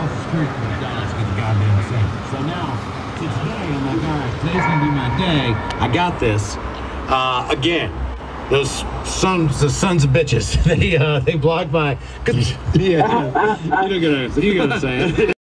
across the street from McDonald's to get the goddamn sandwich. So now, today, I'm like, all right, today's gonna be my day. I got this. Again, those the sons of bitches. They blocked my. Yeah, you're gonna say it.